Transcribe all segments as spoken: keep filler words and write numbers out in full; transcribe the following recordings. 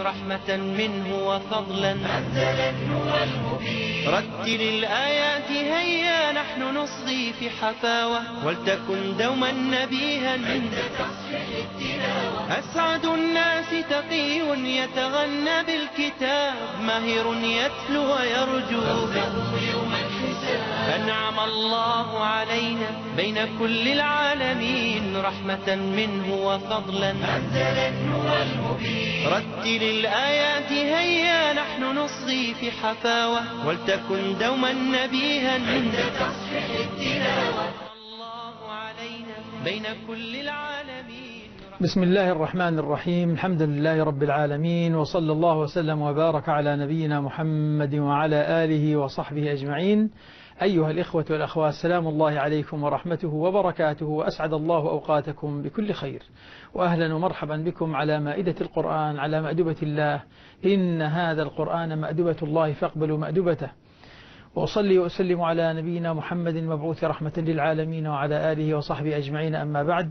رحمة منه وفضلا أنزل النور المبين. رتل الآيات هيا نحن نصغي في حفاوة، ولتكن دوما نبيها عند تصحيح التلاوة. أسعد الناس تقي يتغنى بالكتاب، ماهر يتلو ويرجو يوم الحساب. أنعم الله علينا بين كل العالمين رحمة منه وفضلا أنزل النور المبين. رتل الآيات هيا نحن نصغي في حفاوة، ولتكن دوما نبيها عند تصحيح التلاوة. الله علينا بين كل العالمين. بسم الله الرحمن الرحيم. الحمد لله رب العالمين، وصلى الله وسلم وبارك على نبينا محمد وعلى آله وصحبه أجمعين. أيها الإخوة والأخوات، سلام الله عليكم ورحمته وبركاته، وأسعد الله أوقاتكم بكل خير، وأهلا ومرحبا بكم على مائدة القرآن، على مأدبة الله. إن هذا القرآن مأدبة الله فاقبلوا مأدبته. وأصلي وأسلم على نبينا محمد المبعوث رحمة للعالمين وعلى آله وصحبه أجمعين. أما بعد،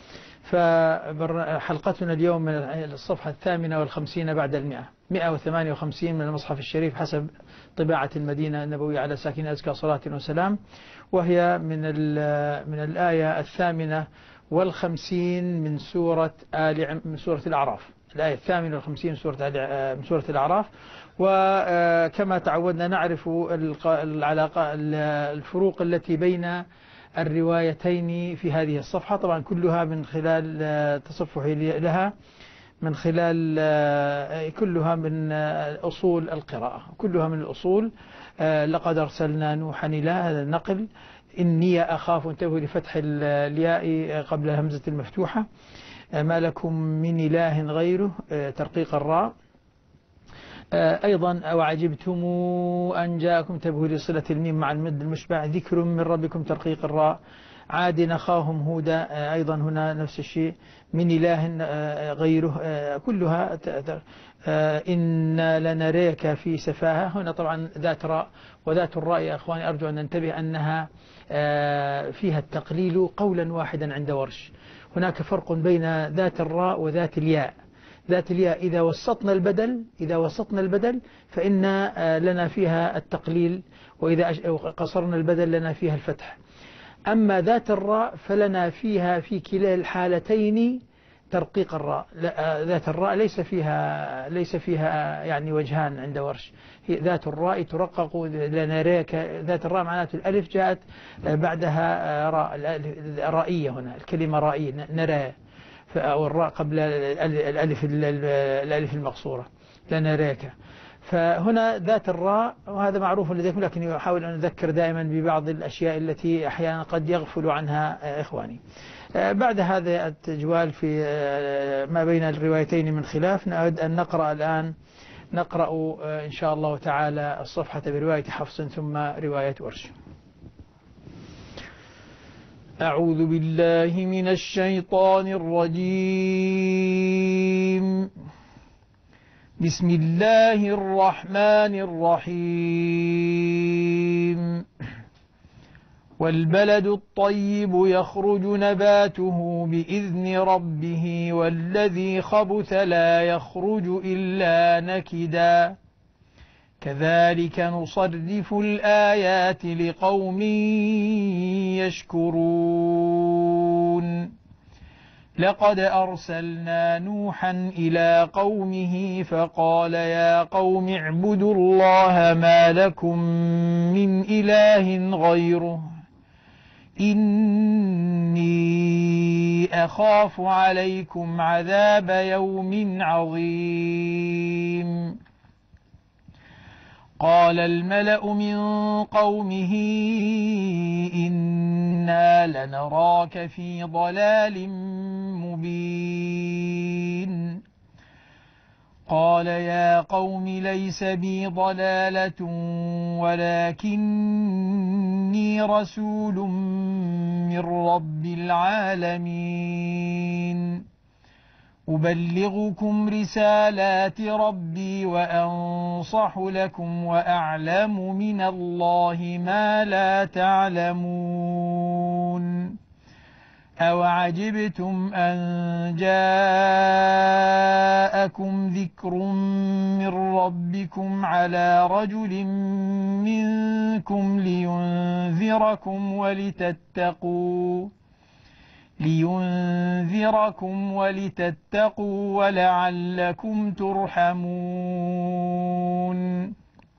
فحلقتنا اليوم من الصفحة الثامنة والخمسين بعد المئة، مئة وثمانية وخمسين من المصحف الشريف حسب طباعة المدينة النبوية على ساكن أزكى صلاة وسلام، وهي من من الآية الثامنة والخمسين من سورة آل من سورة الأعراف. الآية الثامنة والخمسين من سورة من سورة الأعراف. وكما تعودنا نعرف العلاقة الفروق التي بين الروايتين في هذه الصفحة، طبعا كلها من خلال تصفحي لها، من خلال كلها من أصول القراءة، كلها من الأصول. لقد أرسلنا نوحا إلى هذا النقل، إني أخاف، انتبهوا لفتح الياء قبل الهمزة المفتوحة، ما لكم من إله غيره، ترقيق الراء. أيضا أوعجبتم أن جاءكم، انتبهوا لصلة الميم مع المد المشبع، ذكر من ربكم، ترقيق الراء. عاد أخاهم هودا، أيضا هنا نفس الشيء، من إله غيره، كلها. إنا لنريك في سفاهة، هنا طبعا ذات راء، وذات الراء يا أخواني أرجو أن ننتبه أنها فيها التقليل قولا واحدا عند ورش. هناك فرق بين ذات الراء وذات الياء. ذات الياء إذا وسطنا البدل إذا وسطنا البدل فإن لنا فيها التقليل، وإذا قصرنا البدل لنا فيها الفتح. أما ذات الراء فلنا فيها في كلا الحالتين ترقيق الراء. ذات الراء ليس فيها ليس فيها يعني وجهان عند ورش. ذات الراء ترقق لنريك، ذات الراء معناته الألف جاءت بعدها راء، رائية، هنا الكلمة رائية، نرى، أو الراء قبل الألف الألف المقصورة، لنريك. فهنا ذات الراء، وهذا معروف لديكم، لكن أحاول أن أذكر دائما ببعض الأشياء التي أحيانا قد يغفل عنها إخواني. بعد هذا التجوال في ما بين الروايتين من خلاف، نود أن نقرأ الآن نقرأ إن شاء الله تعالى الصفحة برواية حفص ثم رواية ورش. أعوذ بالله من الشيطان الرجيم. بسم الله الرحمن الرحيم. والبلد الطيب يخرج نباته بإذن ربه، والذي خبث لا يخرج إلا نكدا، كذلك نصرف الآيات لقوم يشكرون. لقد أرسلنا نوحا إلى قومه فقال يا قوم اعبدوا الله ما لكم من إله غيره، إني أخاف عليكم عذاب يوم عظيم. قال الملأ من قومه إنا لنراك في ضلال مبين. قال يا قوم ليس بي ضلالة ولكني رسول من رب العالمين، أبلغكم رسالات ربي وأنصح لكم وأعلم من الله ما لا تعلمون. أوعجبتم أن جاءكم ذكر من ربكم على رجل منكم لينذركم ولتتقوا لينذركم ولتتقوا ولعلكم ترحمون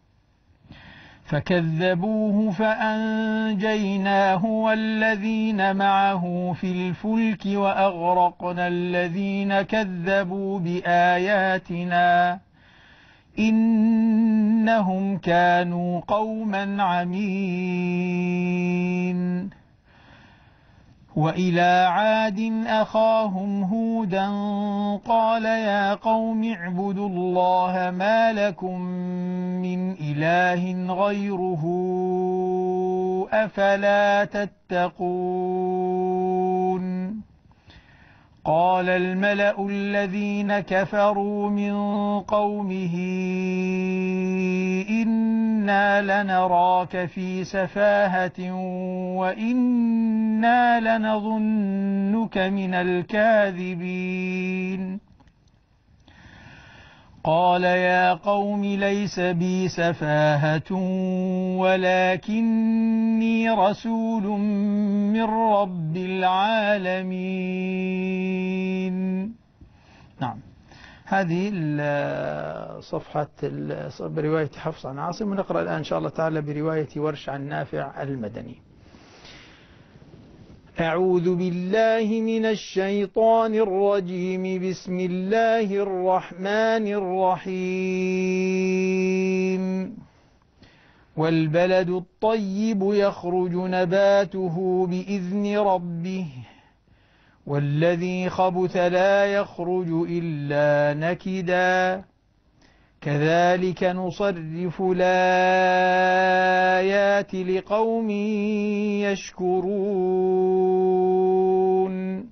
فكذبوه فأنجيناه والذين معه في الفلك وأغرقنا الذين كذبوا بآياتنا إنهم كانوا قوما عمين وإلى عاد أخاهم هودا قال يا قوم اعبدوا الله ما لكم من إله غيره أفلا تتقون قال الملأ الذين كفروا من قومه إنا لنراك في سفاهة وإنا لنظنك من الكاذبين قال يا قوم ليس بي سفاهة ولكني رسول من رب العالمين. نعم، هذه صفحة برواية حفص عن عاصم، ونقرأ الآن إن شاء الله تعالى برواية ورش عن نافع المدني. أعوذ بالله من الشيطان الرجيم. بسم الله الرحمن الرحيم. والبلد الطيب يخرج نباته بإذن ربه والذي خبث لا يخرج إلا نكدا كذلك نصرف الآيات لقوم يشكرون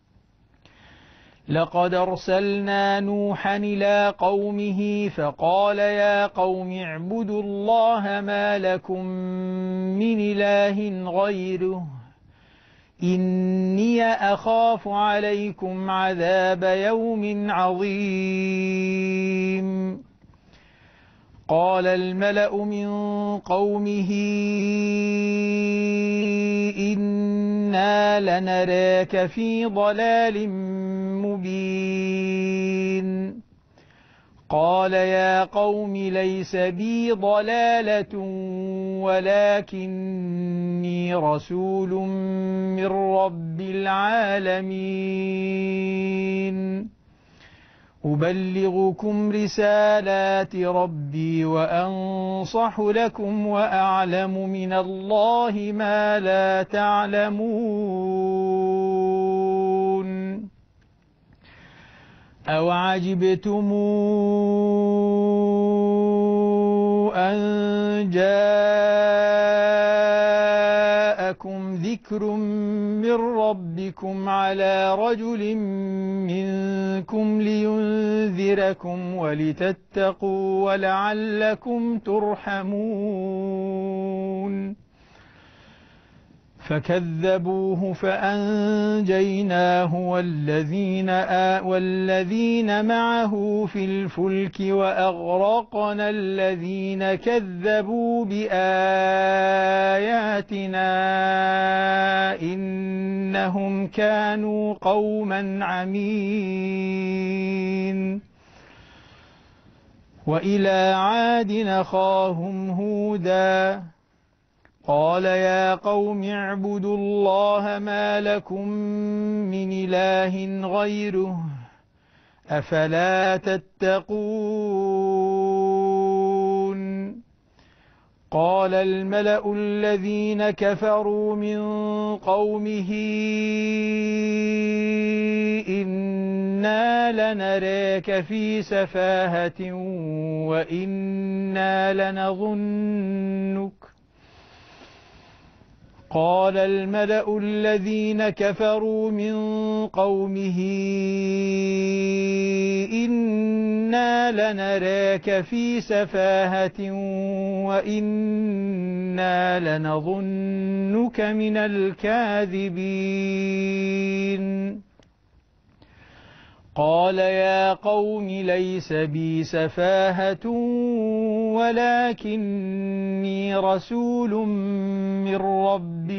لقد أرسلنا نوحا إلى قومه فقال يا قوم اعبدوا الله ما لكم من إله غيره إني أخاف عليكم عذاب يوم عظيم قال الملأ من قومه إنا لنراك في ضلال مبين قال يا قوم ليس بي ضلالة ولكني رسول من رب العالمين أبلغكم رسالات ربي وأنصح لكم وأعلم من الله ما لا تعلمون أوعجبتم أن جاءكم ذكر من ربكم على رجل منكم لينذركم ولتتقوا ولعلكم ترحمون فكذبوه فأنجيناه والذين, آ والذين معه في الفلك وأغرقنا الذين كذبوا بآياتنا إنهم كانوا قوما عمين وإلى عاد أخاهم هودا قال يا قوم اعبدوا الله ما لكم من إله غيره أفلا تتقون قال الملأ الذين كفروا من قومه إنا لنراك في سفاهة وإنا لنظنك قال الملأ الذين كفروا من قومه إنا إنا لنراك في سفاهة وإنا لنظنك من الكاذبين. قال يا قوم ليس بي سفاهة ولكني رسول من رب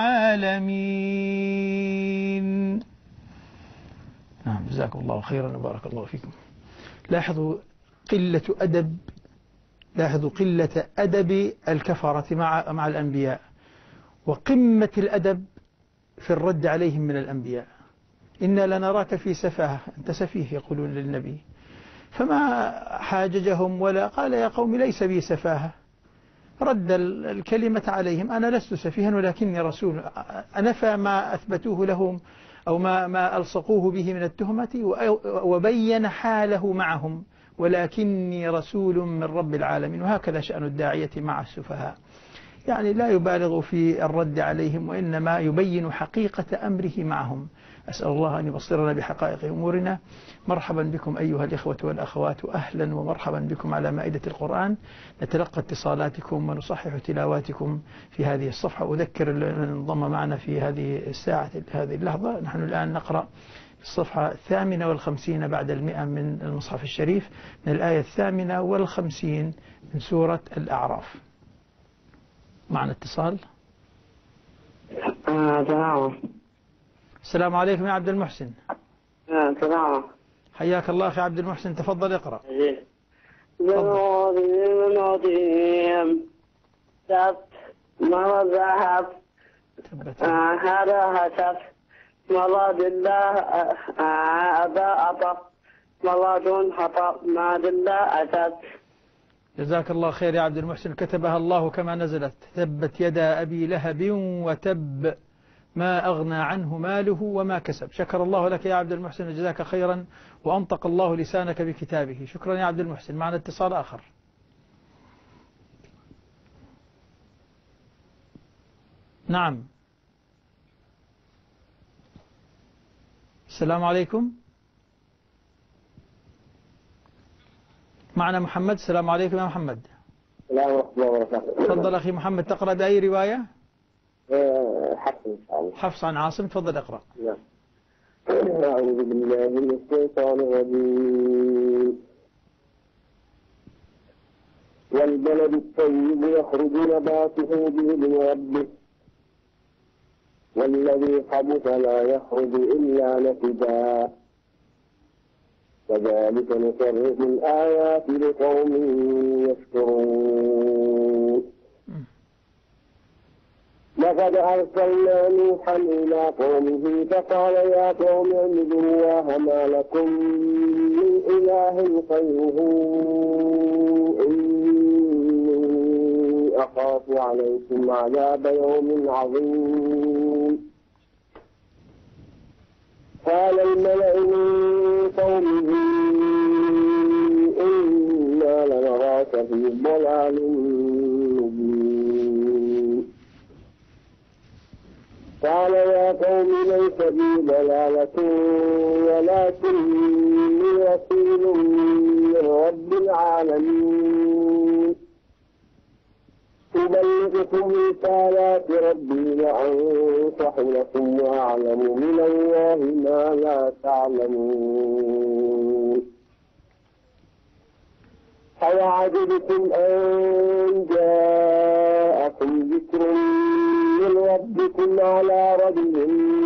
العالمين. نعم، جزاكم الله خيرا وبارك الله فيكم. لاحظوا قلة أدب لاحظوا قلة أدب الكفرة مع مع الأنبياء، وقمة الأدب في الرد عليهم من الأنبياء. إنا لنراك في سفاهة، أنت سفيه يقولون للنبي، فما حاججهم ولا قال يا قوم ليس بي سفاهة، رد الكلمة عليهم، أنا لست سفيها ولكني رسول، أنفى ما أثبتوه لهم أو ما, ما ألصقوه به من التهمة، وبين حاله معهم، ولكني رسول من رب العالمين. وهكذا شأن الداعية مع السفهاء، يعني لا يبالغ في الرد عليهم وإنما يبين حقيقة أمره معهم. أسأل الله أن يبصرنا بحقائق أمورنا. مرحبا بكم أيها الإخوة والأخوات، أهلا ومرحبا بكم على مائدة القرآن. نتلقى اتصالاتكم ونصحح تلاواتكم في هذه الصفحة. أذكر من انضم معنا في هذه الساعة هذه اللحظة، نحن الآن نقرأ الصفحة الثامنة والخمسين بعد المئة من المصحف الشريف، من الآية الثامنة والخمسين من سورة الأعراف. معنا اتصال. آه السلام عليكم يا عبد المحسن. آه حياك الله أخي عبد المحسن، تفضل اقرأ. تبت هذا هتف مراد الله أبا أطف مراد حطب ما دلا أتت. جزاك الله خير يا عبد المحسن، كتبها الله كما نزلت. تبت يدا أبي لهب وتب ما أغنى عنه ماله وما كسب. شكر الله لك يا عبد المحسن وجزاك خيرا، وأنطق الله لسانك بكتابه. شكرا يا عبد المحسن. معنا اتصال آخر. نعم، السلام عليكم. معنا محمد. السلام عليكم يا محمد. السلام ورحمة الله وبركاته. تفضل أخي محمد، تقرأ بأي رواية؟ حفص إن شاء الله. حفص عن عاصم، تفضل اقرأ. نعم. أعوذ بالله من الشيطان الرجيم. والبلد الطيب يخرج نباته بإذن ربه والذي خبث لا يخرج إلا نكدا كذلك نصرف الآيات لقوم يشكرون. لقد أرسلنا نوحا إلى قومه فقال يا قوم اعبدوا الله ما لكم من إله غيره إني أخاف عليكم عذاب يوم عظيم. قال الملأ من قومه إنا لنراك في ضلال مبين. قال يا قوم ليس بي ضلالة ولكني رسول من رب العالمين أبلغكم رسالات ربي وأنصح لكم وأعلم من الله ما لا تعلمون. أوعجبتم أن جاءكم ذكر من ربكم على رجل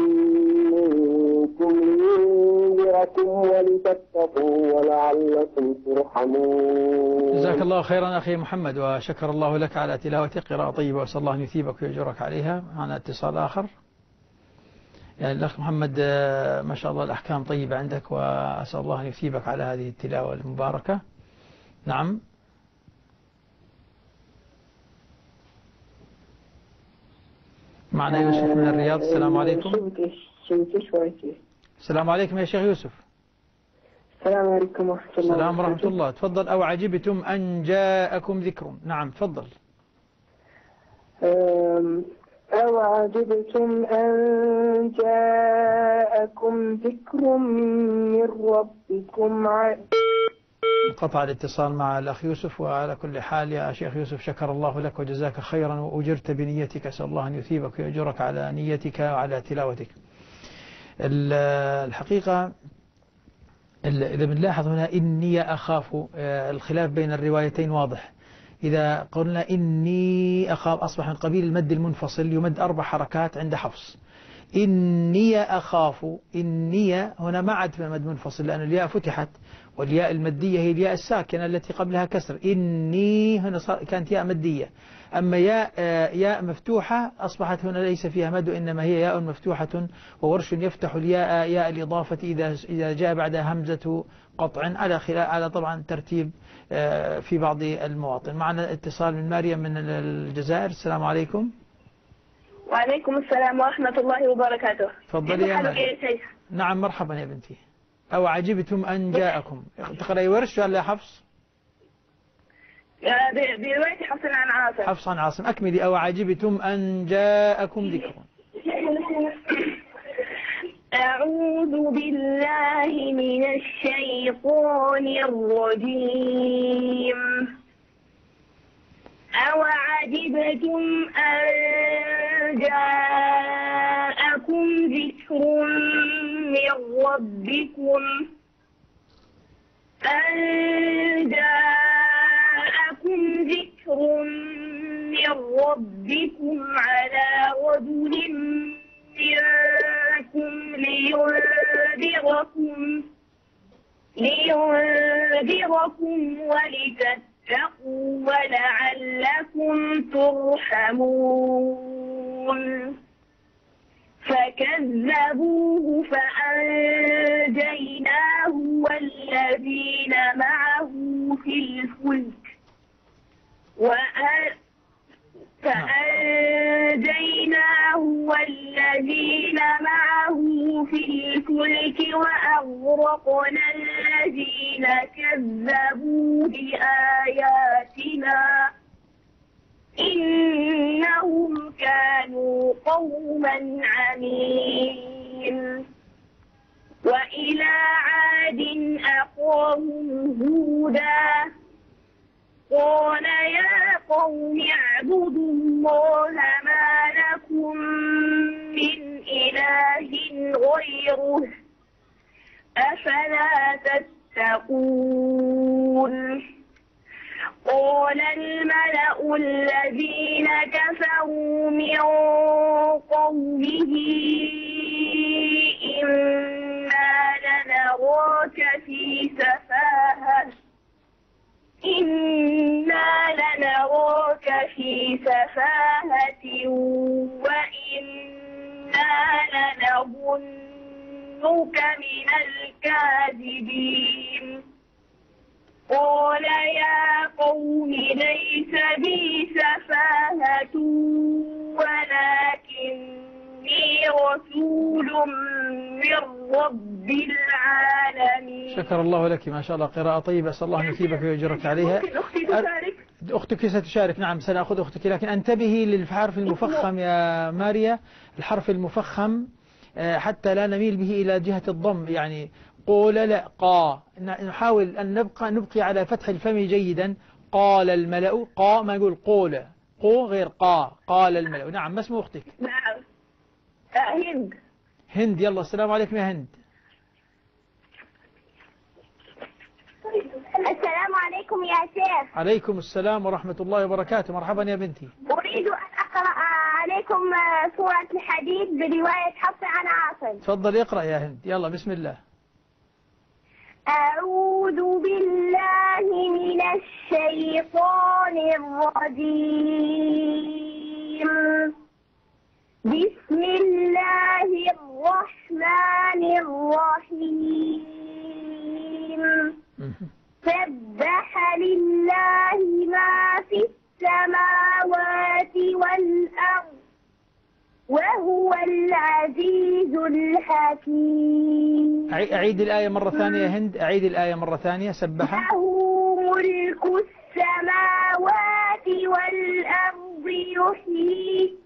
منكم لينذركم ولتتقوا ولعلكم ترحمون. جزاك الله خيرا أخي محمد، وشكر الله لك على تلاوة قراءة طيبة، وأسأل الله أن يثيبك ويجرك عليها. معنا اتصال آخر. يعني الأخ محمد ما شاء الله الأحكام طيبة عندك، وأسأل الله أن يثيبك على هذه التلاوة المباركة. نعم. معنا يوسف من الرياض. السلام عليكم. السلام عليكم يا شيخ يوسف. السلام عليكم ورحمة الله. السلام ورحمة الله. تفضل. أو عجبتم أن جاءكم ذكر. نعم تفضل. أو عجبتم أن جاءكم ذكر من ربكم انقطع الاتصال مع الأخ يوسف. وعلى كل حال يا شيخ يوسف شكر الله لك وجزاك خيرا وأجرت بنيتك، أسأل الله أن يثيبك ويأجرك على نيتك وعلى تلاوتك. الحقيقة إذا بنلاحظ هنا إني أخاف، الخلاف بين الروايتين واضح. إذا قلنا إني أخاف أصبح من قبيل المد المنفصل، يمد أربع حركات عند حفص. إني أخاف، إني هنا ما عاد في مد منفصل لأن الياء فتحت، والياء المدية هي الياء الساكنة التي قبلها كسر. إني هنا كانت ياء مدية، أما ياء ياء مفتوحة أصبحت هنا ليس فيها مد، إنما هي ياء مفتوحة. وورش يفتح الياء ياء الإضافة إذا إذا جاء بعدها همزة قطع، على خلاف على طبعا ترتيب في بعض المواطن. معنا اتصال من مريم من الجزائر. السلام عليكم. وعليكم السلام ورحمة الله وبركاته. تفضلي يا مريم. نعم مرحبا يا بنتي. أو عجبتم أن جاءكم، تقرأي ورش ولا حفص؟ برواية حفص عن عاصم. حفص عن عاصم. أكملي. أو عجبتم أن جاءكم ذكر. أعوذ بالله من الشيطان الرجيم. أو عجبتم أن جاءكم ذكر من ربكم أن جاءكم ذكر من ربكم على رجل منكم لينذركم لينذركم ولتتقوا ولعلكم ترحمون. فكذبوه فأنجيناه والذين معه في الفلك فأنجيناه والذين معه في الفلك وأغرقنا الذين كذبوا بآياتنا إنهم كانوا قوما عمين. وإلى عاد أخاهم هودا قال يا قوم اعبدوا الله ما لكم من إله غيره أفلا تتقون. قال الملأ الذين كفروا من قومه إنا لنراك في سفاهة إنا لنراك في سفاهة وإنا لنظنك من الكاذبين. قال يا قوم ليس بي سفاهة ولكني رسول من رب العالمين. شكر الله لك، ما شاء الله قراءة طيبة، أسأل الله أن يثيبك ويجرك عليها. أختي تشارك؟ أختك ستشارك، نعم سنأخذ أختك، لكن انتبهي للحرف المفخم يا ماريا، الحرف المفخم حتى لا نميل به إلى جهة الضم، يعني قول لا قا، نحاول أن نبقى نبقي على فتح الفم جيدا. قال الملأ، قا ما يقول قول، قو غير قا. قال الملأ. نعم ما اسم أختك؟ نعم هند. هند، يلا السلام عليكم يا هند. السلام عليكم يا شيخ. عليكم السلام ورحمة الله وبركاته. مرحبا يا بنتي. أريد أن أقرأ عليكم سورة الحديد برواية حفص عن عاصم. تفضل اقرأ يا هند، يلا بسم الله. أعوذ بالله من الشيطان الرجيم. بسم الله الرحمن الرحيم. سبح لله ما في السماوات والأرض وهو العزيز الحكيم. أعيد الآية مرة ثانية يا هند، أعيد الآية مرة ثانية. سبح له ملك السماوات والأرض يحيي.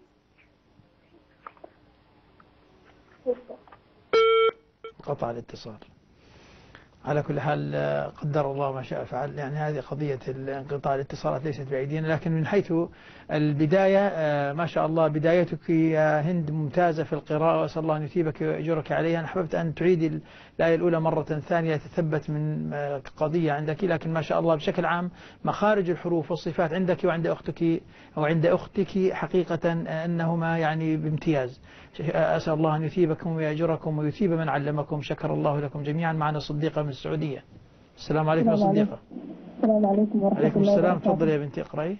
قطع الاتصال. على كل حال قدر الله ما شاء فعل. يعني هذه قضية انقطاع الاتصالات ليست بأيدينا، لكن من حيث البداية ما شاء الله بدايتك يا هند ممتازة في القراءة، وأسأل الله أن يثيبك ويأجرك عليها. أنا أحببت أن تعيد الآية الأولى مرة ثانية تثبت من قضية عندك، لكن ما شاء الله بشكل عام مخارج الحروف والصفات عندك وعند أختك أو عند أختك حقيقة أنهما يعني بامتياز. أسأل الله أن يثيبكم ويأجركم ويثيب من علمكم. شكر الله لكم جميعا. معنا صديقة من السعودية. السلام عليكم يا صديقة. السلام عليكم ورحمة عليكم الله السلام. وبركاته. تفضلي يا بنتي اقرأي.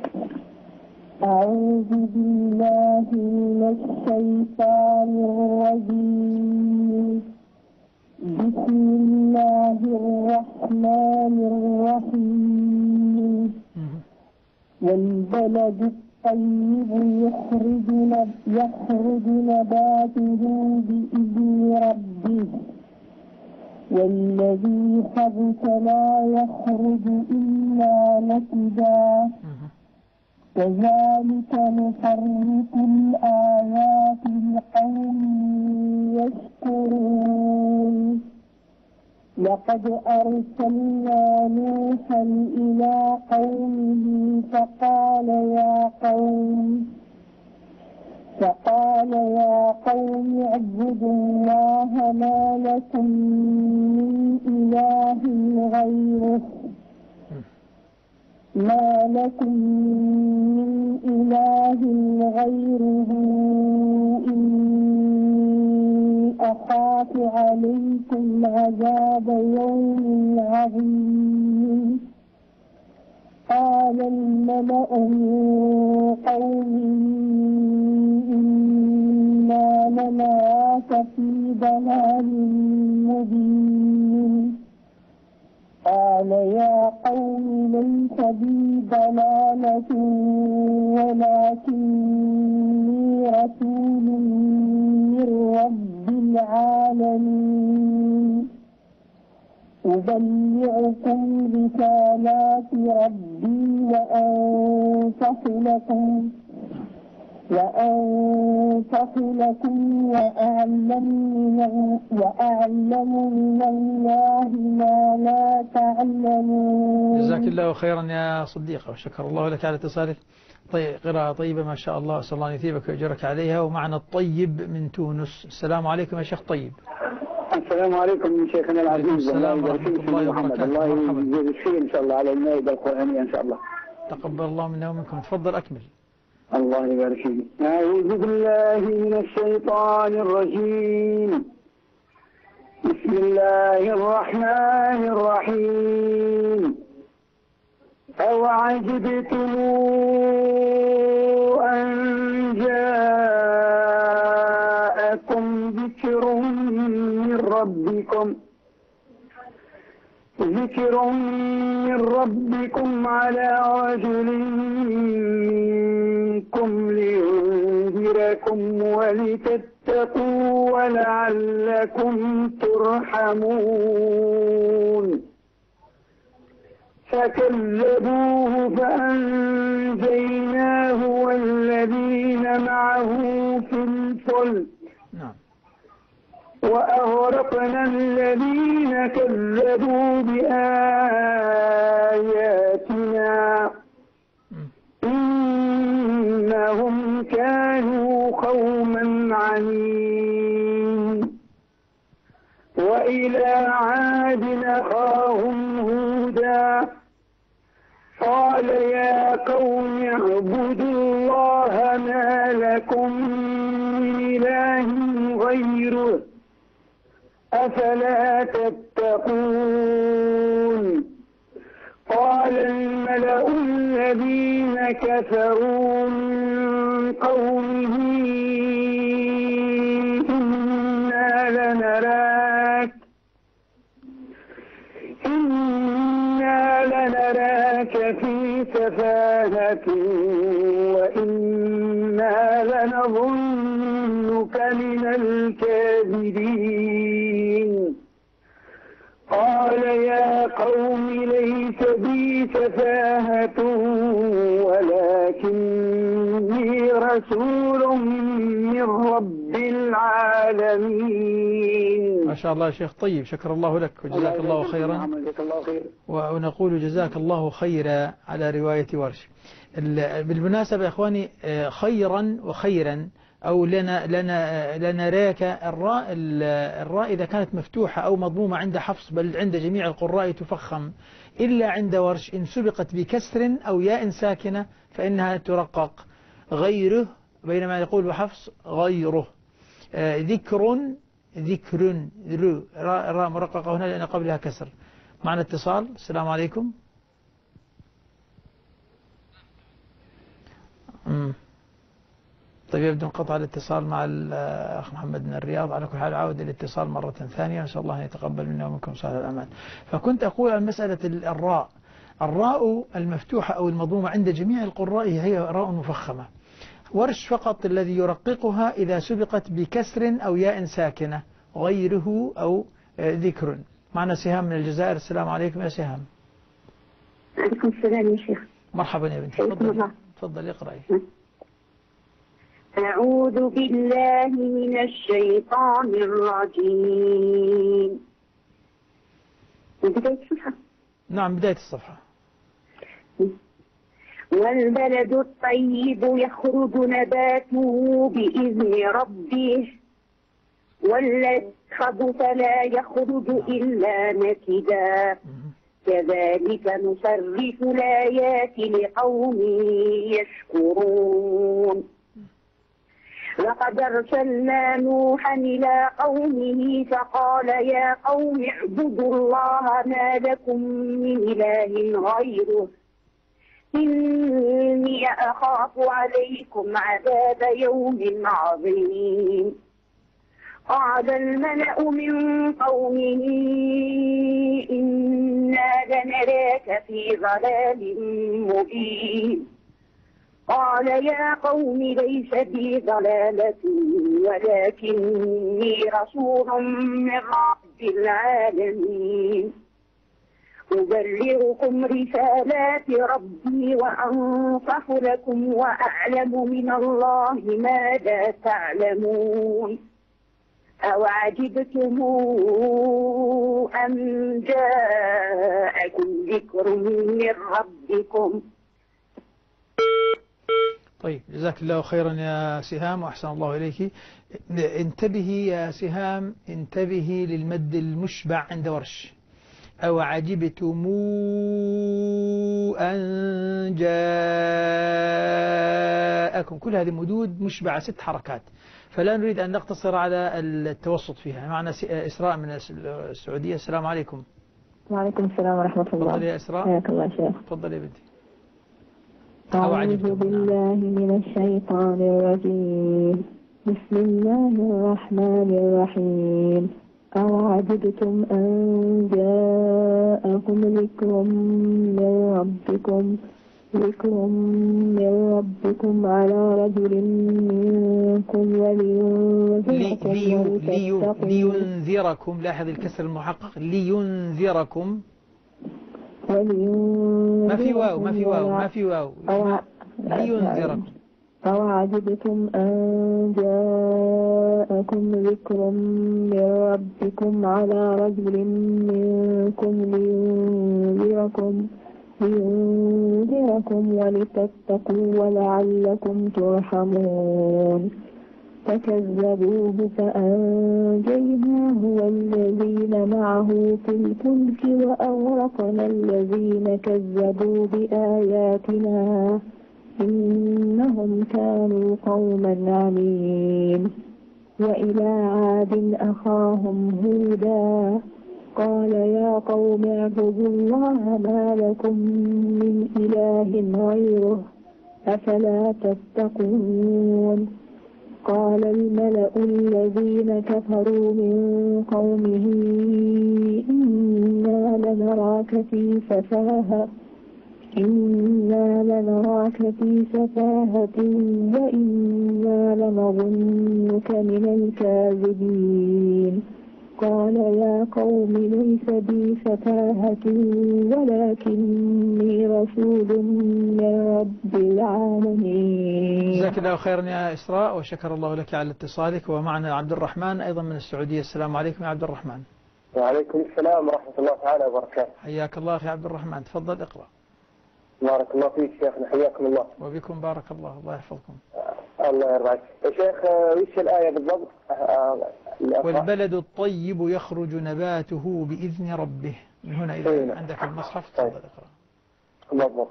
أعوذ بالله من الشيطان الرجيم. بسم الله الرحمن الرحيم. والبلد الطيب يخرج يخرج نباته بإذن ربه والذي خبث لا يخرج إلا نكدا كذلك نصرف الآيات لقوم يشكرون. لقد أرسلنا نوحا إلى قومه فقال يا قوم فقال يا قوم اعبدوا الله ما لكم من إله غيره ما لكم من إله غيره إني أخاف عليكم عذاب يوم عظيم. قال الملأ من قومه إنا لنراك في ضلال مبين. قال يا قوم ليس بي ضلالة ولكني رسول من رب العالمين أبلغكم رسالات ربي وأنصح لكم وأنصح لكم وأعلم من وأعلم من الله ما لا تعلمون. جزاك الله خيرا يا صديقة، وشكر الله لك على اتصالك. طيب قراءة طيبة ما شاء الله، أسأل الله أن يثيبك ويأجرك عليها. ومعنا الطيب من تونس. السلام عليكم يا شيخ طيب. السلام عليكم شيخنا العزيز. السلام ورحمة الله وبركاته. الله يجزيك الخير إن شاء الله على المائدة القرآنية إن شاء الله. تقبل الله منا ومنكم. تفضل أكمل. الله يبارك فيك. أعوذ بالله من الشيطان الرجيم. بسم الله الرحمن الرحيم. أو عجبتم أن جاءكم ذكر من ربكم ذكر من ربكم على رجل منكم لينذركم ولتتقوا ولعلكم ترحمون. فكذبوه فأنجيناه والذين معه في الفلك وأغرقنا الذين كذبوا بآياتنا إنهم كانوا قوما عنيد. وإلى عاد أخاهم هودا قال يا قوم اعبدوا الله ما لكم من إله غيره أفلا تتقون. قال الملأ الذين كفروا من قومه إنا لنراك إنا لنراك في سفاهة وإنا لنظنك من الكاذبين. قال يا قوم ليس بي سفاهة ولكني رسول من رب العالمين. ما شاء الله يا شيخ. طيب، شكر الله لك وجزاك الله خيرا. ونقول جزاك الله خيرا على رواية ورش. بالمناسبة يا إخواني، خيرا وخيرا أو لنا لنا لنراك، الراء الراء إذا كانت مفتوحة أو مضمومة عند حفص بل عند جميع القراء تفخم، إلا عند ورش إن سبقت بكسر أو ياء ساكنة فإنها ترقق غيره، بينما يقول بحفص غيره. آه ذكر ذكر راء مرققة هنا لأن قبلها كسر. معنا اتصال. السلام عليكم. مم. طيب، يبدو انقطع الاتصال مع الأخ محمد من الرياض. على كل حال عاود الاتصال مرة ثانية، نسأل الله أن يتقبل منا ومنكم صالح الأعمال. فكنت أقول عن مسألة الراء، الراء المفتوحة أو المضمومة عند جميع القراء هي راء مفخمة. ورش فقط الذي يرققها إذا سبقت بكسر أو ياء ساكنة غيره أو ذكر. معنا سهام من الجزائر. السلام عليكم يا سهام. عليكم السلام يا شيخ. مرحبا يا بنتي. تفضل تفضل اقرأي. أعوذ بالله من الشيطان الرجيم. بداية الصفحة. نعم، بداية الصفحة. والبلد الطيب يخرج نباته بإذن ربه والذي خبث لا يخرج إلا نكدا كذلك نصرف الآيات لقوم يشكرون. لقد أرسلنا نوحا إلى قومه فقال يا قوم اعبدوا الله ما لكم من إله غيره إني أخاف عليكم عذاب يوم عظيم. قال الملأ من قومه إنا لنراك في ضلال مبين. قال يا قوم ليس بي ضلالة ولكني رسول من رب العالمين أبلغكم رسالات ربي وأنصح لكم وأعلم من الله ما لا تعلمون. أوعجبتم أن جاءكم ذكر من ربكم. طيب، جزاك الله خيرا يا سهام وأحسن الله إليك. انتبهي يا سهام، انتبهي للمد المشبع عند ورش. أو عجبتم أن جاءكم، كل هذه مدود مشبعة ست حركات، فلا نريد أن نقتصر على التوسط فيها. معنا إسراء من السعودية. السلام عليكم. وعليكم السلام ورحمة الله. تفضل يا إسراء. حياك الله شيخ. تفضل يا بنتي. أعوذ بالله من الشيطان الرجيم. بسم الله الرحمن الرحيم. أوعجبتم أن جاءكم ذكر من ربكم ذكر من ربكم على رجل منكم ولينذركم ولتتقوا. لينذركم، لاحظ الكسر المحقق، لينذركم. ما في واو ما في واو ما في واو لينذركم. أوعجبتم أن جاءكم ذكر من ربكم على رجل منكم لينذركم لينذركم ولتتقوا ولعلكم ترحمون. فكذبوه فأنجيناه والذين معه في الفلك وأغرقنا الذين كذبوا بآياتنا إنهم كانوا قوما عمين. وإلى عاد أخاهم هودا قال يا قوم اعبدوا الله ما لكم من إله غيره أفلا تتقون. قال الملأ الذين كفروا من قومه إنا لنراك في سفاهة إنا لنراك في سفاهة وإنا لنظنك من الكاذبين. قال يا قوم ليس بي سفاهة ولكني رسول من رب العالمين. جزاك الله خيرا يا إسراء، وشكر الله لك على اتصالك. ومعنا عبد الرحمن أيضا من السعودية. السلام عليكم يا عبد الرحمن. وعليكم السلام ورحمة الله تعالى وبركاته. حياك الله أخي عبد الرحمن، تفضل اقرأ. بارك الله فيك شيخنا، حياكم الله. وبكم بارك الله، الله يحفظكم. الله يرضى عليك يا شيخ. وش الآية بالضبط؟ والبلد الطيب يخرج نباته بإذن ربه. من هنا إذا طيب. عندك المصحف تفضل اقرأ. بالضبط.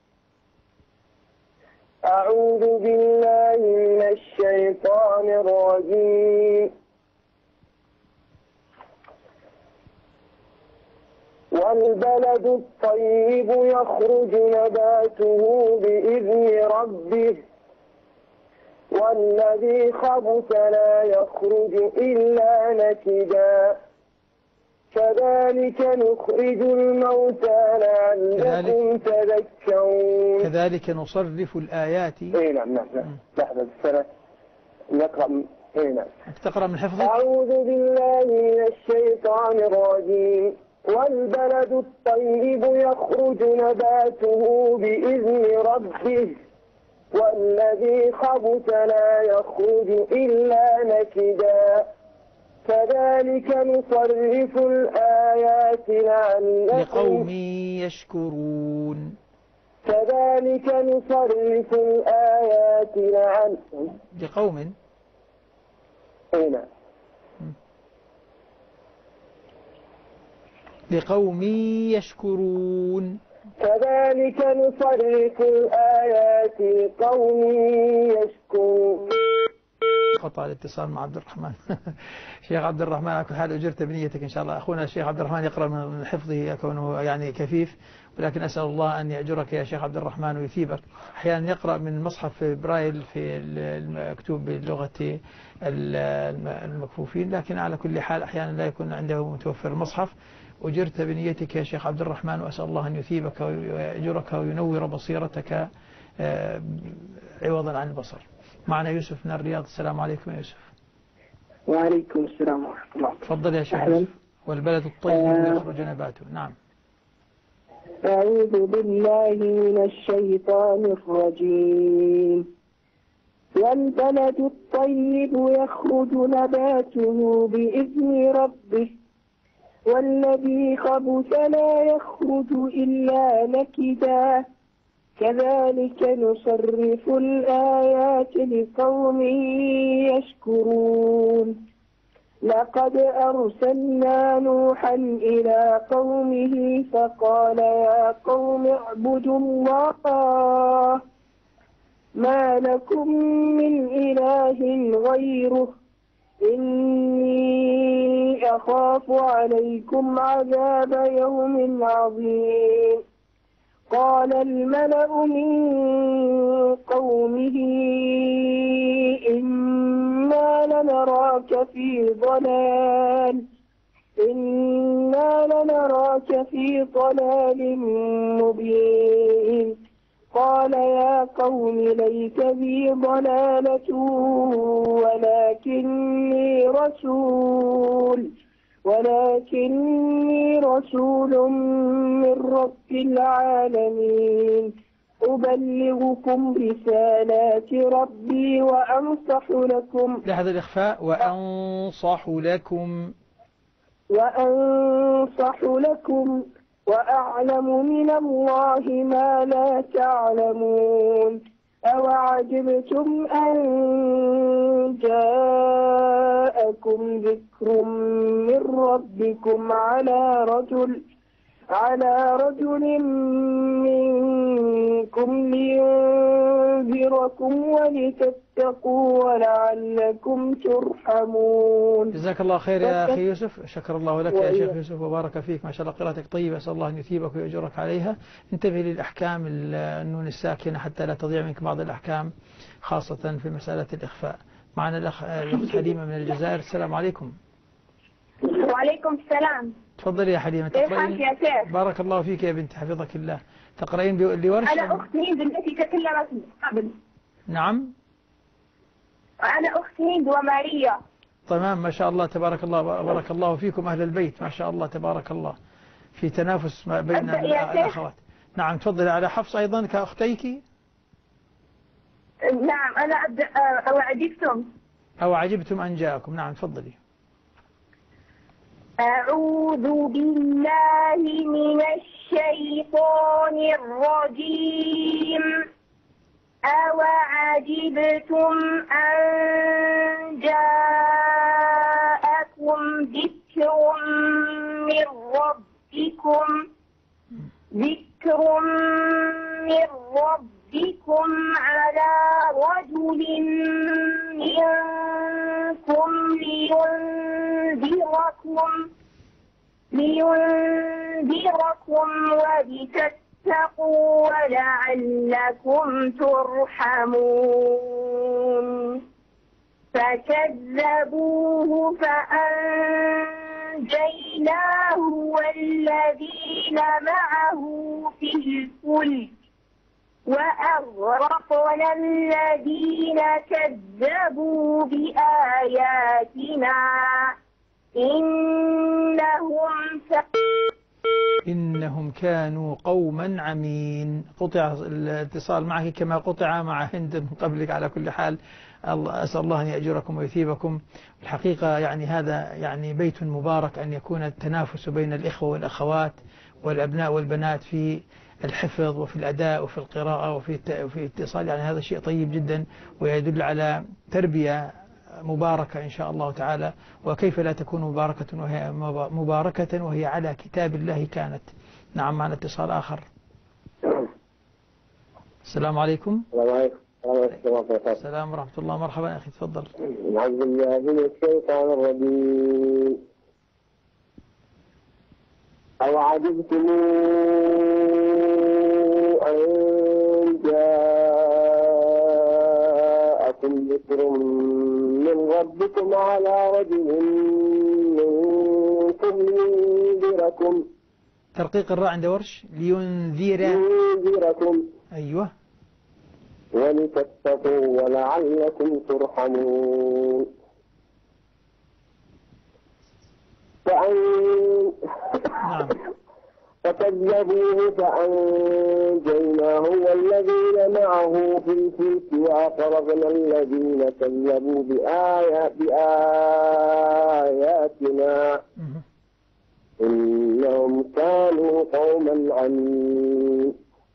أعوذ بالله من الشيطان الرجيم. والبلد الطيب يخرج نباته بإذن ربه والذي خبث لا يخرج إلا نكدا كذلك نخرج الموتى لعلكم تذكرون. كذلك نصرف الآيات. اي نعم نعم نعم. لحظة السنة نقرأ من اي نعم. تقرأ من حفظك. أعوذ بالله من الشيطان الرجيم. والبلد الطيب يخرج نباته بإذن ربه والذي خبث لا يخرج إلا نكدا كذلك نصرف الآيات لعلكم لقوم يشكرون. كذلك نصرف الآيات لعلكم لقوم هنا لقوم يشكرون. كذلك نصرف الآيات لقوم يشكرون. قطع الاتصال مع عبد الرحمن. شيخ عبد الرحمن على كل حال أجرت بنيتك إن شاء الله. أخونا الشيخ عبد الرحمن يقرأ من حفظه كونه يعني كفيف، ولكن أسأل الله أن يأجرك يا شيخ عبد الرحمن ويثيبك. أحيانا يقرأ من مصحف برايل في المكتوب بلغة المكفوفين، لكن على كل حال أحيانا لا يكون عنده متوفر المصحف. أجرت بنيتك يا شيخ عبد الرحمن، وأسأل الله أن يثيبك ويأجرك وينور بصيرتك عوضا عن البصر. معنا يوسف من الرياض. السلام عليكم يا يوسف. وعليكم السلام ورحمة الله. تفضل يا شيخ يوسف. والبلد الطيب يخرج نباته. نعم. أعوذ بالله من الشيطان الرجيم. والبلد الطيب يخرج نباته بإذن ربه والذي خبث لا يخرج إلا نكدا كذلك نصرف الآيات لقوم يشكرون. لقد أرسلنا نوحا إلى قومه فقال يا قوم اعبدوا الله ما لكم من إله غيره إني أخاف عليكم عذاب يوم عظيم. قال الملأ من قومه إنا لنراك في ضلال إنا لنراك في ضلال مبين. قال يا قوم ليس بي ضلالة ولكني رسول ولكني رسول من رب العالمين أبلغكم رسالات ربي وأنصح لكم. لحظة الإخفاء. وأنصح لكم وأنصح لكم وأعلم من الله ما لا تعلمون. أوعجبتم أن جاءكم ذكر من ربكم على رجل على رجل منكم لينذركم ولتتقوا ولعلكم ترحمون. جزاك الله خير يا أخي يوسف. شكر الله لك يا شيخ يوسف وبارك فيك. ما شاء الله قراءتك طيبة، أسأل الله أن يثيبك ويأجرك عليها. انتبه للأحكام النون الساكنة حتى لا تضيع منك بعض الأحكام خاصة في مسألة الإخفاء. معنا الأخ حليمة من الجزائر. السلام عليكم. وعليكم السلام. تفضل يا حليمة. تقرأين يا شيخ. بارك الله فيك يا بنت حفظك الله. تقرأين لورش؟ أنا أخت هند التي تكلمت قبل. نعم. أنا أخت هند وماريا. تمام ما شاء الله تبارك الله. بارك الله فيكم أهل البيت ما شاء الله تبارك الله، في تنافس بين الأخوات. نعم تفضل. على حفص أيضا كأختيك. نعم أنا أبدأ. أو عجبتم أو عجبتم أن جاءكم. نعم تفضلي. أعوذ بالله من الشيطان الرجيم. أوعجبتم أن جاءكم ذكر من ربكم ذكر من ربكم على رجل منكم لينذركم لينذركم ولتتقوا ولعلكم ترحمون. فكذبوه فأنجيناه والذين معه في الفلك وأغرقنا الذين كذبوا بآياتنا إنهم إنهم كانوا قوما عمين. قطع الاتصال معك كما قطع مع هند من قبلك. على كل حال أسأل الله أن يأجركم ويثيبكم. الحقيقة يعني هذا يعني بيت مبارك أن يكون التنافس بين الإخوة والأخوات والأبناء والبنات في الحفظ وفي الأداء وفي القراءة وفي وفي الاتصال. يعني هذا شيء طيب جدا ويدل على تربية مباركة إن شاء الله تعالى. وكيف لا تكون مباركة وهي مباركة وهي على كتاب الله كانت. نعم معنا اتصال آخر. السلام عليكم. السلام عليكم. السلام ورحمة الله. مرحبا أخي تفضل. أعوذ بالله من الشيطان الرجيم. أو عجبتم أن جاءكم ذكر من ربكم على رجل منكم لينذركم. ترقيق الراء عند ورش. لينذر لينذركم. أيوه. ولتتقوا ولعلكم ترحمون. فأن... نعم. فكذبوه فأنجيناه والذين معه في الفلك وأغرقنا الذين كذبوا بآيات بآياتنا إنهم كانوا قوما عمين.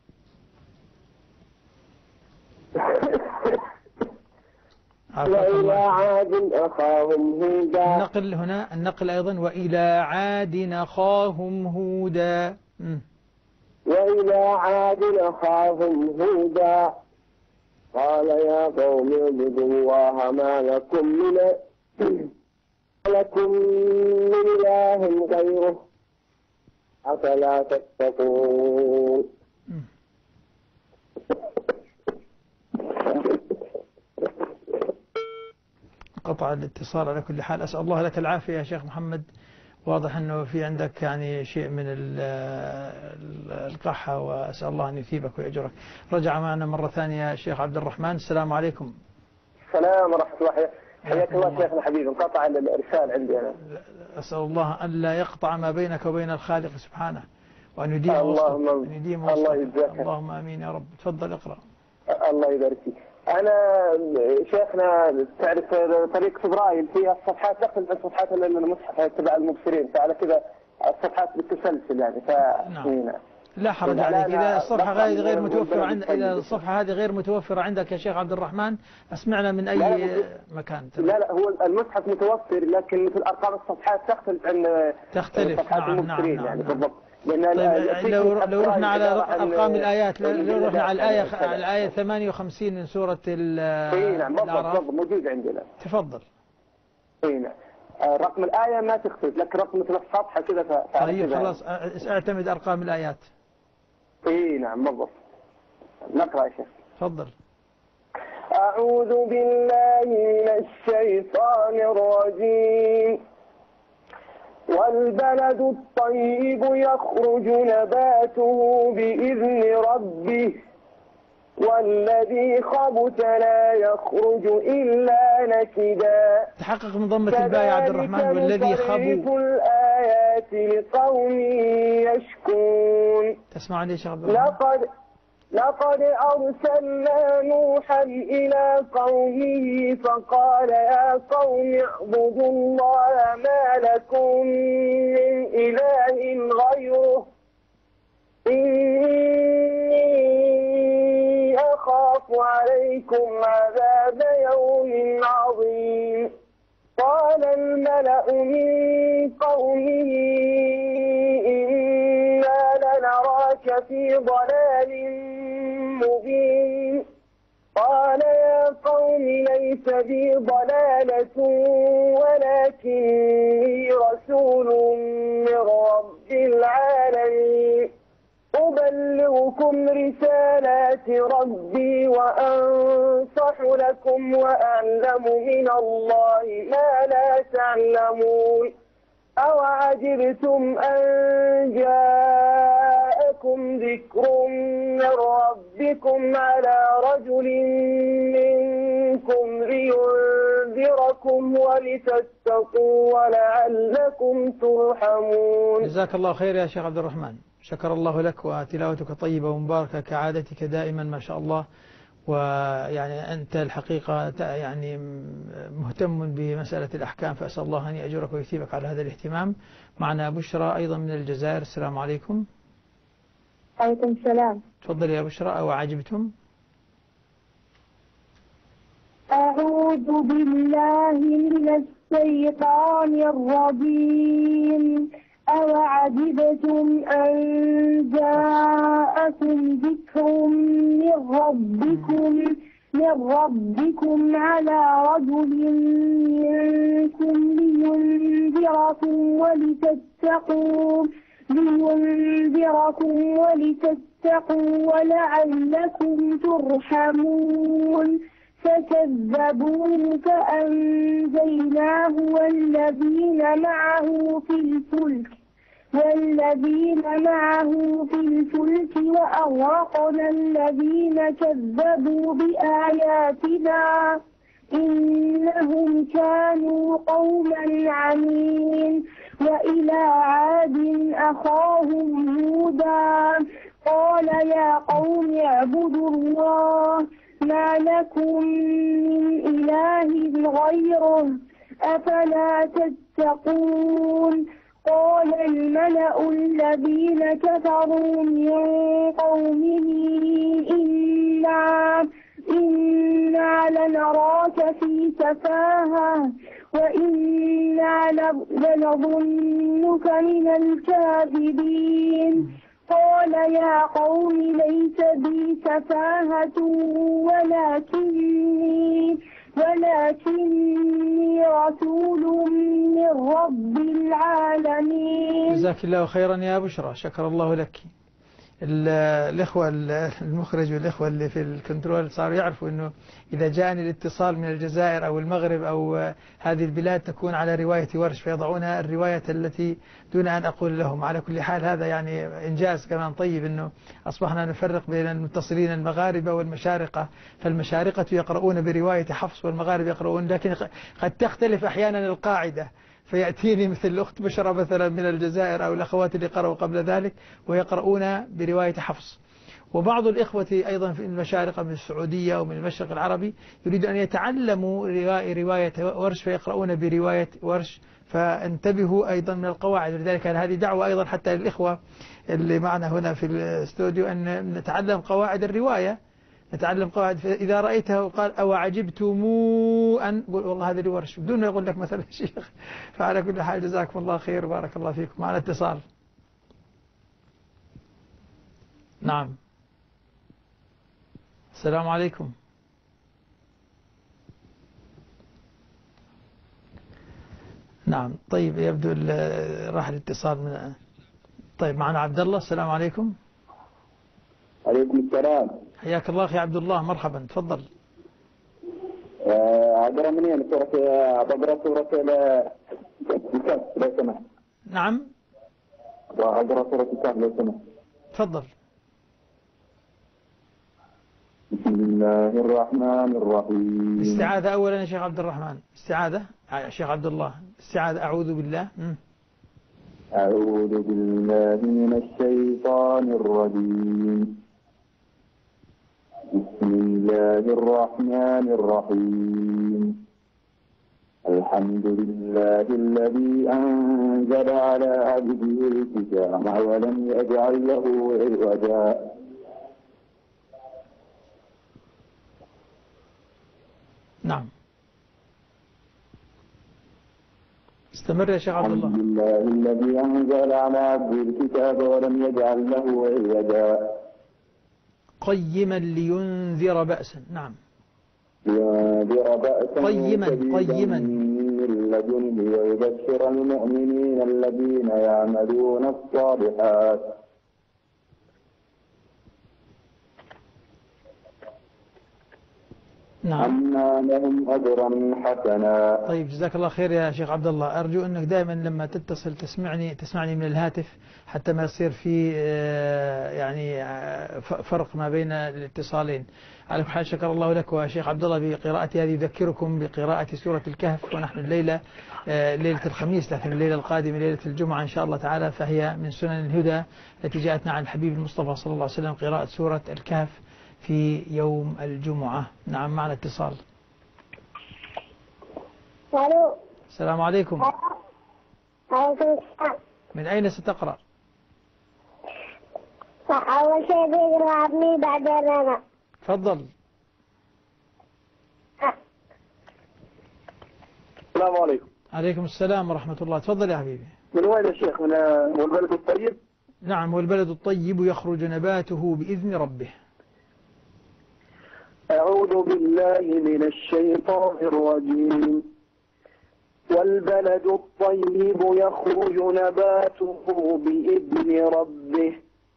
وإلى عاد أخاهم هودا. النقل هنا النقل أيضا وإلى عاد أخاهم هودا. وإلى عاد أخاهم هودا قال يا قوم اعبدوا الله ما لكم من لكم من إله غيره أفلا تتقون. قطع الاتصال. على كل حال أسأل الله لك العافية يا شيخ محمد. واضح أنه في عندك يعني شيء من القحة وأسأل الله أن يثيبك ويأجرك. رجع معنا مرة ثانية الشيخ عبد الرحمن. السلام عليكم. السلام ورحمة الله. حياك الله شيخنا حبيبي. انقطع الإرسال عندي أنا. أسأل الله أن لا يقطع ما بينك وبين الخالق سبحانه وأن يديم اللهم وصلك. يديم وصلك. الله يجزاك. اللهم آمين يا رب. تفضل اقرأ. الله يبارك فيك. أنا شيخنا تعرف طريق فبراير فيها الصفحات تختلف عن صفحات المصحف تبع المبصرين فعلى كذا الصفحات بالتسلسل يعني ف نعم. لا حرج عليك. إذا الصفحة هذه غير متوفرة عندك إذا الصفحة هذه غير متوفرة عندك يا شيخ عبد الرحمن اسمعنا من أي لا لا مكان. لا لا هو المصحف متوفر لكن مثل أرقام الصفحات تختلف عن تختلف. صفحات نعم المبصرين نعم يعني نعم. بالضبط. طيب لو لو رحنا على أرقام الآيات لو رحنا على الآية الآية ثمانية وخمسين من سورة الأعراف موجود عندنا. تفضل. اي نعم. رقم الآية ما تختلف لكن رقم مثل الصفحة كذا. طيب خلاص اعتمد أرقام الآيات. اي نعم بالضبط. نقرأ يا شيخ. تفضل. أعوذ بالله من الشيطان الرجيم. والبلد الطيب يخرج نباته بإذن ربه والذي خبث لا يخرج إلا نكدا. تحقق من ضمة الباء يا عبد الرحمن. والذي خبو الآيات لقوم يشكون. تسمعني يا شيخ عبد الرحمن. لقد لقد أرسلنا نوحا إلى قومه فقال يا قوم اعبدوا الله ما لكم من إله غيره إني أخاف عليكم عذاب يوم عظيم. قال الملأ من قومه إنا لنراك في ضلال مبين. قال يا قوم ليس بي ضلالة ولكني رسول من رب العالمين أبلغكم رسالات ربي وأنصح لكم وأعلم من الله ما لا تعلمون. أوعجبتم أن جاءكم ذكر من ربكم على رجل منكم لينذركم ولتتقوا ولعلكم ترحمون. جزاك الله خير يا شيخ عبد الرحمن، شكر الله لك وتلاوتك طيبة ومباركة كعادتك دائما ما شاء الله. ويعني أنت الحقيقة يعني مهتم بمسألة الأحكام، فأسأل الله أن يأجرك ويثيبك على هذا الاهتمام. معنا بشرى أيضا من الجزائر. السلام عليكم. عليكم السلام. تفضل يا بشرى. أو عجبتم؟ أعوذ بالله من الشيطان الرجيم. أوعجبتم أن جاءكم ذكر من ربكم من ربكم على رجل منكم لينذركم ولتتقوا لينذركم ولتتقوا ولعلكم ترحمون. فكذبوه فأنجيناه والذين معه في الفلك والذين معه في الفلك وأغرقنا الذين كذبوا بآياتنا إنهم كانوا قوما عمين. وإلى عاد أخاهم هودا قال يا قوم اعبدوا الله ما لكم من إله غيره أفلا تتقون. قال الملأ الذين كفروا من قومه إنا إنا لنراك في سفاهة وإنا لنظنك من الكاذبين. قال يا قوم ليس بي سفاهة ولكني ولكني رسول من رب العالمين. جزاك الله خيرا يا بشرى، شكر الله لك. الإخوة المخرج والإخوة اللي في الكنترول صاروا يعرفوا أنه إذا جاءني الاتصال من الجزائر أو المغرب أو هذه البلاد تكون على رواية ورش، فيضعون الرواية التي دون أن أقول لهم. على كل حال هذا يعني إنجاز كمان طيب أنه أصبحنا نفرق بين المتصلين المغاربة والمشارقة، فالمشارقة يقرؤون برواية حفص والمغارب يقرؤون، لكن قد تختلف أحيانا القاعدة، فيأتيني مثل الأخت بشرى مثلا من الجزائر أو الأخوات اللي قرأوا قبل ذلك ويقرؤون برواية حفص. وبعض الإخوة أيضا في المشارقة من السعودية ومن المشرق العربي يريدون أن يتعلموا رواية ورش فيقرؤون برواية ورش، فانتبهوا أيضا من القواعد. لذلك هذه دعوة أيضا حتى للإخوة اللي معنا هنا في الاستوديو أن نتعلم قواعد الرواية، نتعلم قواعد. إذا رأيته قال أو عجبتم أن قل والله هذا الورش بدون ما يقول لك مثلا شيخ. فعلى كل حال جزاكم الله خير وبارك الله فيكم. معنا اتصال. نعم. السلام عليكم. نعم طيب يبدو راح الاتصال من. طيب معنا عبد الله. السلام عليكم. عليكم السلام. حياك الله أخي عبد الله، مرحبا تفضل. أقرأ منين سورة بقرأ سورة الكهف لو سمحت. نعم. وأقرأ سورة الكهف لو سمحت. تفضل. بسم الله الرحمن الرحيم. استعاذة أولا يا شيخ عبد الرحمن. استعاذة يا شيخ عبد الله. استعاذة. أعوذ بالله. م. أعوذ بالله من الشيطان الرجيم. الله الرحمن الرحيم الحمد لله الذي أنزل على عبده الكتاب ولم يجعل له عوجا. نعم استمر يا شيخ عبد الله. الحمد لله الذي أنزل على عبده الكتاب ولم يجعل له عوجا قيما لينذر بأسا. نعم لينذر بأسا قيما قيما من لدنه ويبشر المؤمنين الذين يعملون الصالحات نعم أن لهم أجرا حسنا. طيب جزاك الله خير يا شيخ عبد الله. أرجو أنك دائما لما تتصل تسمعني تسمعني من الهاتف حتى ما يصير في يعني فرق ما بين الاتصالين. على كل حال شكر الله لك وشيخ عبد الله بقراءة هذه. يذكركم بقراءة سورة الكهف ونحن الليلة ليلة الخميس، لكن الليلة القادمة ليلة الجمعة إن شاء الله تعالى، فهي من سنن الهدى التي جاءتنا عن الحبيب المصطفى صلى الله عليه وسلم قراءة سورة الكهف في يوم الجمعة. نعم معنا اتصال. الو السلام عليكم. عليكم السلام. من أين ستقرأ؟ أول شيء بيقرأ عمي بعدين أنا. تفضل. السلام عليكم. عليكم السلام ورحمة الله. تفضل يا حبيبي. من وين يا شيخ؟ من والبلد الطيب؟ نعم والبلد الطيب يخرج نباته بإذن ربه. أعوذ بالله من الشيطان الرجيم. والبلد الطيب يخرج نباته بإذن ربه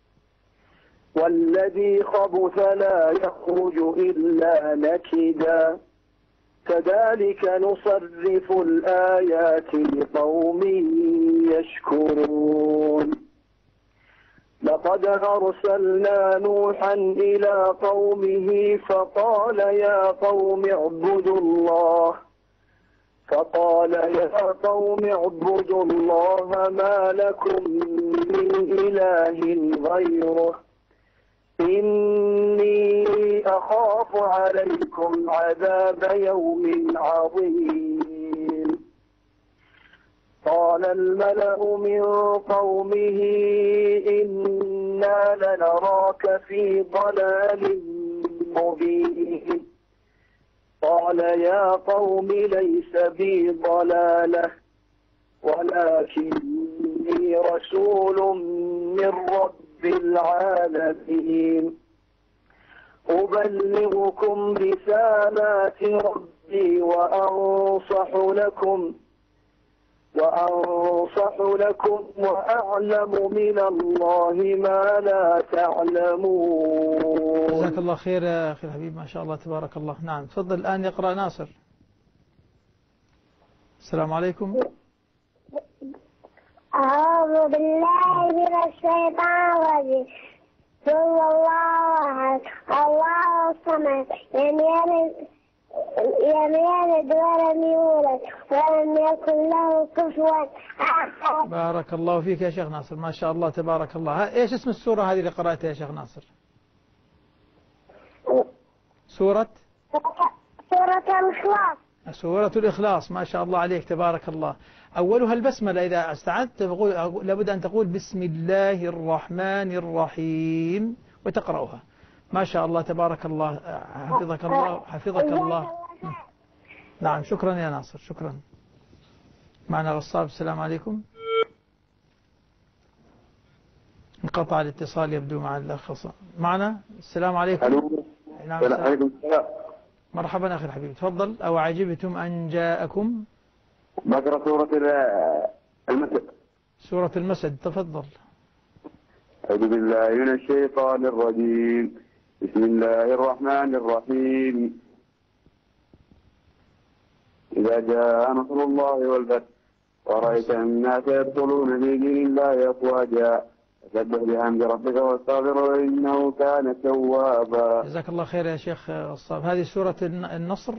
والذي خبث لا يخرج إلا نكدا كذلك نصرف الآيات لقوم يشكرون. لقد أرسلنا نوحا إلى قومه فقال يا قوم اعبدوا الله فقال يا قوم اعبدوا الله ما لكم من إله غيره إني أخاف عليكم عذاب يوم عظيم. قال الملأ من قومه إنا لنراك في ضلال مبين. قال يا قوم ليس بي ضلالة ولكني رسول من رب العالمين أبلغكم رسالات ربي وأنصح لكم وأنصح لكم وأعلم من الله ما لا تعلمون. جزاك الله خير يا أخي الحبيب ما شاء الله تبارك الله. نعم تفضل الآن يقرأ ناصر. السلام عليكم. أعوذ بالله من الشيطان الرجيم. صلى الله عليه الله الصمد لم يلد لم يلد ولم يولد ولم يكن له كفوا أحد. بارك الله فيك يا شيخ ناصر ما شاء الله تبارك الله. ايش اسم السورة هذه اللي قرأتها يا شيخ ناصر؟ سورة سورة الإخلاص. سورة الإخلاص ما شاء الله عليك تبارك الله. أولها البسملة. إذا استعدت لابد أن تقول بسم الله الرحمن الرحيم وتقرأها. ما شاء الله تبارك الله. حفظك الله حفظك الله. نعم شكرا يا ناصر شكرا. معنا غصاب. السلام عليكم. انقطع الاتصال يبدو مع الأخ معنا. السلام عليكم. ألو. نعم عليكم السلام. مرحبا أخي الحبيب تفضل. أو عجبتم أن جاءكم. بقرأ سورة المسد. سورة المسد تفضل. أعوذ بالله من الشيطان الرجيم. بسم الله الرحمن الرحيم. إذا جاء نصر الله والفتح ورأيت الناس يدخلون في دين الله أفواجا فسبح بحمد ربك واستغفره إنه كان توابا. جزاك الله خير يا شيخ غصاب. هذه سورة النصر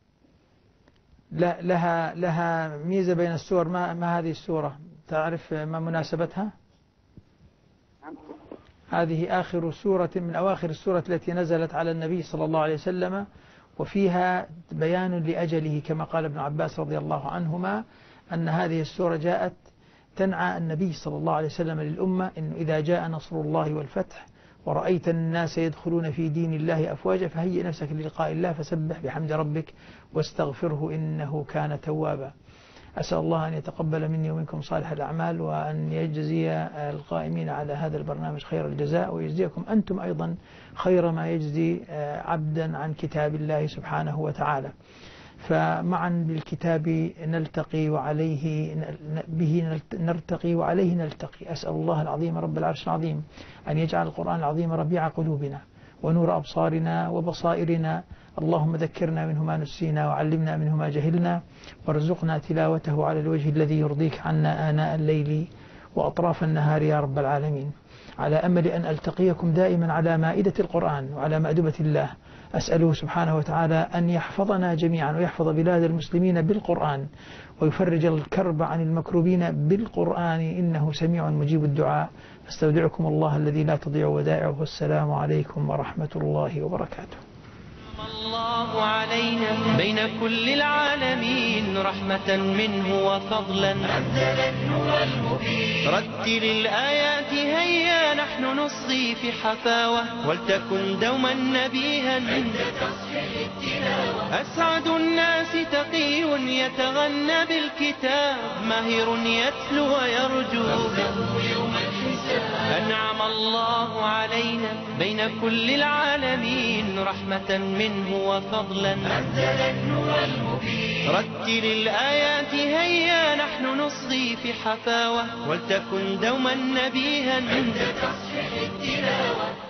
لا لها لها ميزة بين السور. ما ما هذه السورة تعرف ما مناسبتها؟ هذه آخر سورة من أواخر السورة التي نزلت على النبي صلى الله عليه وسلم، وفيها بيان لأجله كما قال ابن عباس رضي الله عنهما أن هذه السورة جاءت تنعى النبي صلى الله عليه وسلم للأمة إنه إذا جاء نصر الله والفتح ورأيت الناس يدخلون في دين الله أفواجا فهيئ نفسك للقاء الله فسبح بحمد ربك واستغفره إنه كان توابا. أسأل الله أن يتقبل مني ومنكم صالح الأعمال، وأن يجزي القائمين على هذا البرنامج خير الجزاء، ويجزيكم أنتم أيضا خير ما يجزي عبدا عن كتاب الله سبحانه وتعالى. فمعا بالكتاب نلتقي وعليه به نرتقي وعليه نلتقي. أسأل الله العظيم رب العرش العظيم أن يجعل القرآن العظيم ربيع قلوبنا ونور أبصارنا وبصائرنا. اللهم ذكرنا منه ما نسينا وعلمنا منه ما جهلنا، وارزقنا تلاوته على الوجه الذي يرضيك عنا آناء الليل وأطراف النهار يا رب العالمين، على أمل أن ألتقيكم دائما على مائدة القرآن وعلى مأدبة الله. أسأله سبحانه وتعالى أن يحفظنا جميعا ويحفظ بلاد المسلمين بالقرآن، ويفرج الكرب عن المكروبين بالقرآن، إنه سميع مجيب الدعاء. استودعكم الله الذي لا تضيع ودائعه، والسلام عليكم ورحمة الله وبركاته. الله علينا بين كل العالمين رحمة منه وفضلا، أنزل النور المبين. رتل الآيات هيا نحن نصغي في حفاوة، ولتكن دوما نبيها عند تصحيح التلاوة. أسعد الناس تقي يتغنى بالكتاب، ماهر يتلو ويرجو يوم الحساب. أنعم الله علينا بين كل العالمين رحمة منه وفضلا، أنزل النور المبين. رتل الآيات هيا نحن نصغي في حفاوة، ولتكن دوما نبيها عند تصحيح التلاوة.